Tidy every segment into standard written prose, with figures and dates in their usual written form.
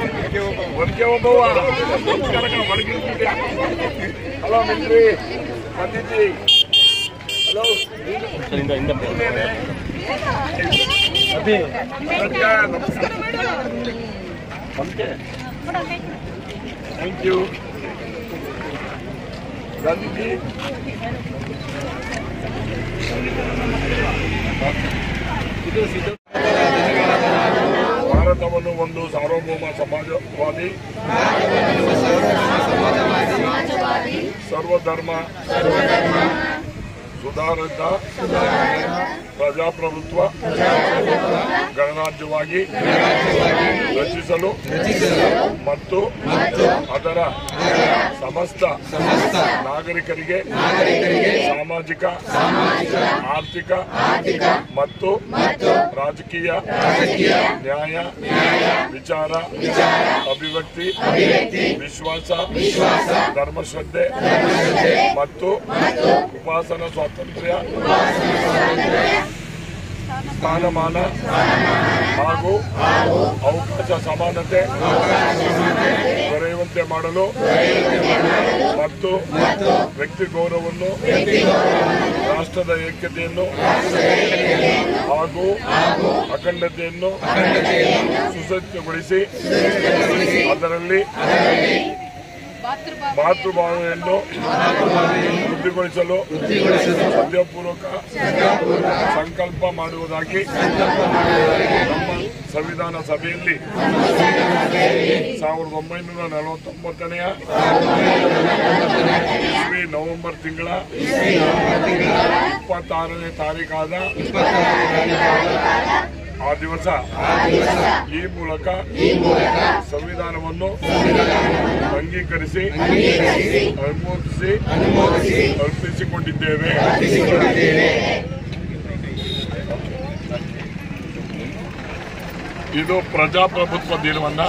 ಒನಕೆ Obavva hello military ಬಂದಿದ್ದಿ hello thank you ಬಂದಿದ್ದಿ ಭಾರತವನ್ನು ಒಂದು ಸಾರ್ವಭೌಮ ಸಮಾಜವಾದಿ ಸರ್ವಧರ್ಮ ಸುಧಾರಿತ ಪ್ರಜಾಪ್ರಭುತ್ವ ಗಣರಾಜ್ಯವಾಗಿ ರಚಿಸಲು ಮತ್ತು ಅದರ ಸಮಸ್ತ ನಾಗರಿಕರಿಗೆ ಸಾಮಾಜಿಕ ಆರ್ಥಿಕ ಮತ್ತು ರಾಜಕೀಯ ನ್ಯಾಯ ವಿಚಾರ ಅಭಿವ್ಯಕ್ತಿ ವಿಶ್ವಾಸ ಧರ್ಮಶ್ರದ್ಧೆ ಮತ್ತು ಉಪಾಸನಾ ಸ್ವಾತಂತ್ರ್ಯ ಸ್ಥಾನಮಾನ ಹಾಗೂ ಅವಕಾಶ ಸಮಾನತೆ ದೊರೆಯುವಂತೆ ಮಾಡಲು ಮತ್ತು ವ್ಯಕ್ತಿ ಗೌರವವನ್ನು ರಾಷ್ಟ್ರದ ಏಕತೆಯನ್ನು ಹಾಗೂ ಅಖಂಡತೆಯನ್ನು ಸುಸಜ್ಜಿತಗೊಳಿಸಿ ಅದರಲ್ಲಿ ಮಾತೃಭಾವನೆಯನ್ನು ವೃದ್ಧಿಗೊಳಿಸಲು ಸದ್ಯಪೂರ್ವಕ ಸಂಕಲ್ಪ ಮಾಡುವುದಾಗಿ ನಮ್ಮ ಸಂವಿಧಾನ ಸಭೆಯಲ್ಲಿ 1949ನೇ ಇಸ್ವಿ ನವೆಂಬರ್ ತಿಂಗಳ 26ನೇ ತಾರೀಕಾದ ಆ ದಿವಸ ಈ ಮೂಲಕ ಸಂವಿಧಾನವನ್ನು ಅಂಗೀಕರಿಸಿ ಅನುಮೋದಿಸಿ ಅರ್ಪಿಸಿಕೊಂಡಿದ್ದೇವೆ. ಇದು ಪ್ರಜಾಪ್ರಭುತ್ವ ದಿನವನ್ನ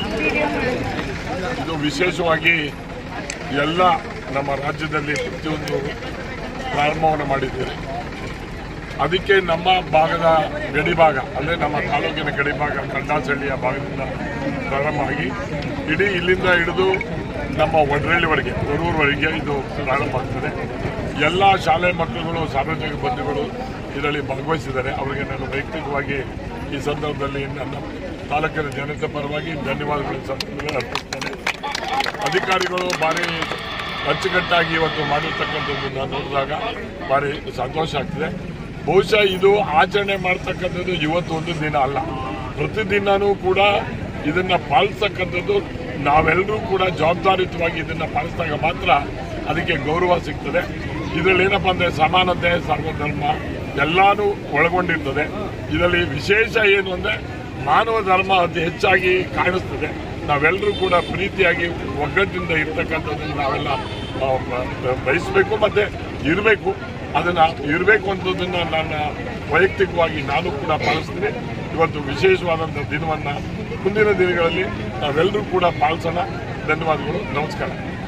ಇದು ವಿಶೇಷವಾಗಿ ಎಲ್ಲ ನಮ್ಮ ರಾಜ್ಯದಲ್ಲಿ ಪ್ರತಿಯೊಂದು ಪ್ರಾರಂಭವನ್ನು ಮಾಡಿದ್ದೇವೆ. ಅದಕ್ಕೆ ನಮ್ಮ ಭಾಗದ ಗಡಿಭಾಗ ಅಂದರೆ ನಮ್ಮ ತಾಲೂಕಿನ ಗಡಿಭಾಗ ಕಂಡಾಸಳ್ಳಿಯ ಭಾಗದಿಂದ ಪ್ರಾರಂಭ ಆಗಿ ಇಡೀ ಇಲ್ಲಿಂದ ಹಿಡಿದು ನಮ್ಮ ಒಡ್ರಳ್ಳಿವರೆಗೆ ಗೊರೂರವರೆಗೆ ಇದು ಪ್ರಾರಂಭ ಆಗ್ತದೆ. ಎಲ್ಲ ಶಾಲೆ ಮಕ್ಕಳುಗಳು ಸಾರ್ವಜನಿಕ ಬಂಧುಗಳು ಇದರಲ್ಲಿ ಭಾಗವಹಿಸಿದ್ದಾರೆ. ಅವರಿಗೆ ನಾನು ವೈಯಕ್ತಿಕವಾಗಿ ಈ ಸಂದರ್ಭದಲ್ಲಿ ನನ್ನ ತಾಲೂಕಿನ ಜನತೆ ಪರವಾಗಿ ಧನ್ಯವಾದಗಳನ್ನು ಅರ್ಪಿಸ್ತೇನೆ. ಅಧಿಕಾರಿಗಳು ಭಾರಿ ಅಚ್ಚುಕಟ್ಟಾಗಿ ಇವತ್ತು ಮಾಡಿರ್ತಕ್ಕಂಥದ್ದನ್ನು ನೋಡಿದಾಗ ಭಾರಿ ಸಂತೋಷ ಆಗ್ತದೆ. ಬಹುಶಃ ಇದು ಆಚರಣೆ ಮಾಡ್ತಕ್ಕಂಥದ್ದು ಇವತ್ತು ಒಂದು ದಿನ ಅಲ್ಲ, ಪ್ರತಿದಿನವೂ ಕೂಡ ಇದನ್ನು ಪಾಲಿಸ್ತಕ್ಕಂಥದ್ದು ನಾವೆಲ್ಲರೂ ಕೂಡ ಜವಾಬ್ದಾರಿಯುತವಾಗಿ ಇದನ್ನು ಪಾಲಿಸಿದಾಗ ಮಾತ್ರ ಅದಕ್ಕೆ ಗೌರವ ಸಿಗ್ತದೆ. ಇದರಲ್ಲಿ ಏನಪ್ಪ ಅಂದರೆ ಸಮಾನತೆ ಸರ್ವಧರ್ಮ ಎಲ್ಲನೂ ಒಳಗೊಂಡಿರ್ತದೆ. ಇದರಲ್ಲಿ ವಿಶೇಷ ಏನು ಅಂದರೆ ಮಾನವ ಧರ್ಮ ಅತಿ ಹೆಚ್ಚಾಗಿ ಕಾಣಿಸ್ತದೆ. ನಾವೆಲ್ಲರೂ ಕೂಡ ಪ್ರೀತಿಯಾಗಿ ಒಗ್ಗಟ್ಟಿನಿಂದ ಇರ್ತಕ್ಕಂಥದ್ದನ್ನು ನಾವೆಲ್ಲ ಬಯಸಬೇಕು ಮತ್ತು ಇರಬೇಕು. ಅದನ್ನು ಇರಬೇಕು ಅನ್ನೋದನ್ನು ನನ್ನ ವೈಯಕ್ತಿಕವಾಗಿ ನಾನು ಕೂಡ ಪಾಲಿಸ್ತೀನಿ. ಇವತ್ತು ವಿಶೇಷವಾದಂಥ ದಿನವನ್ನು ಮುಂದಿನ ದಿನಗಳಲ್ಲಿ ನಾವೆಲ್ಲರೂ ಕೂಡ ಪಾಲಿಸೋಣ. ಧನ್ಯವಾದಗಳು, ನಮಸ್ಕಾರ.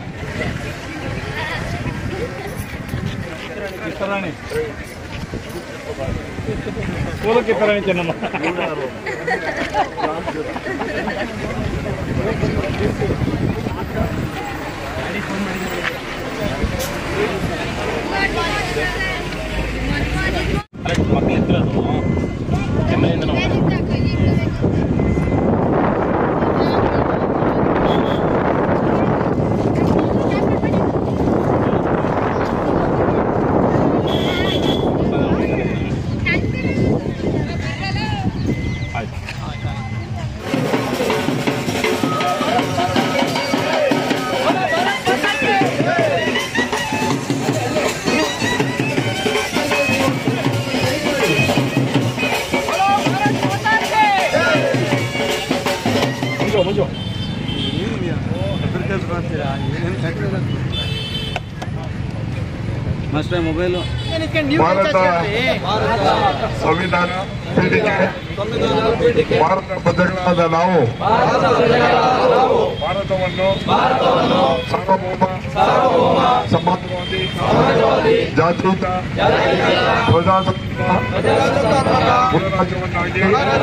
ಮೊಬೈಲು ಭಾರತ ಸಂವಿಧಾನ ಭಾರತ ಪ್ರಜೆಗಳಾದ ನಾವು ಭಾರತವನ್ನು ಸಾರ್ವಭೌಮ ಸಮಾಜವಾದಿ ಜಾತೀತ ಪ್ರಜಾಸತ್ತಾತ್ಮಕ ಗಣರಾಜ್ಯವನ್ನಾಗಿ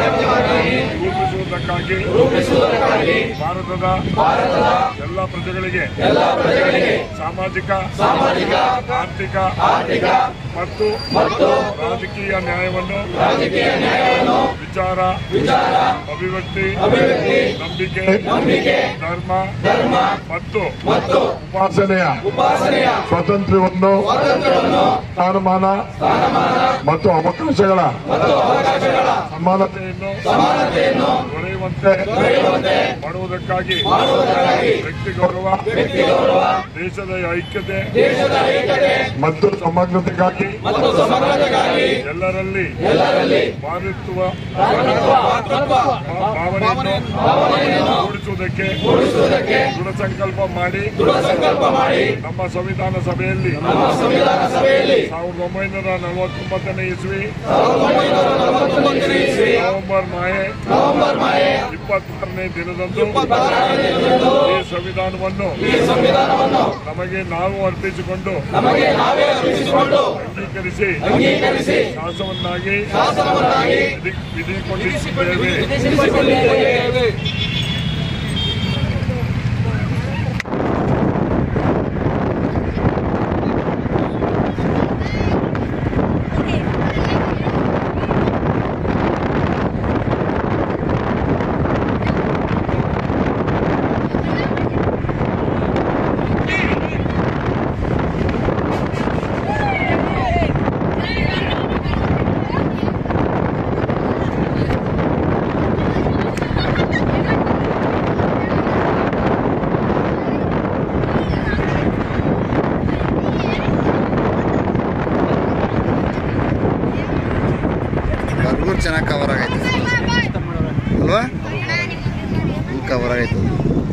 ರೂಪಿಸುವುದಕ್ಕಾಗಿ ಭಾರತದ ಎಲ್ಲ ಪ್ರಜೆಗಳಿಗೆ ಸಾಮಾಜಿಕ ಆರ್ಥಿಕ ಮತ್ತು ರಾಜಕೀಯ ನ್ಯಾಯವನ್ನು ವಿಚಾರ ಅಭಿವ್ಯಕ್ತಿ ನಂಬಿಕೆ ಧರ್ಮ ಮತ್ತು ಉಪಾಸನೆಯ ಸ್ವಾತಂತ್ರ್ಯವನ್ನು ಸ್ಥಾನಮಾನ ಮತ್ತು ಅವಕಾಶಗಳ ಸಮಾನತೆಯನ್ನು ದೊರೆಯುವಂತೆ ಮಾಡುವುದಕ್ಕಾಗಿ ವ್ಯಕ್ತಿ ಗೌರವ ದೇಶದ ಐಕ್ಯತೆ ಮತ್ತು ಸಮಗ್ರತೆಗಾಗಿ ಎಲ್ಲರಲ್ಲಿ ಭಾರತ್ವ ಭಾವನೆಯನ್ನು ಮೂಡಿಸುವುದಕ್ಕೆ ದೃಢ ಸಂಕಲ್ಪ ಮಾಡಿ ನಮ್ಮ ಸಂವಿಧಾನ ಸಭೆಯಲ್ಲಿ 1949ನೇ ಇಸ್ವಿ ನವೆಂಬರ್ 26ನೇ ದಿನದಂದು ಈ ಸಂವಿಧಾನವನ್ನು ನಮಗೆ ನಾವು ಅರ್ಪಿಸಿಕೊಂಡು ಅಂಗೀಕರಿಸಿ ಶಾಸನವನ್ನಾಗಿ ವಿಧಿಕೊಂಡಿದ್ದೇವೆ. ಚೆನ್ನಾಗಿ ಕವರ್ ಆಗೈತೆ ಅಲ್ವಾ? ಕವರ್ ಆಗೈತೆ.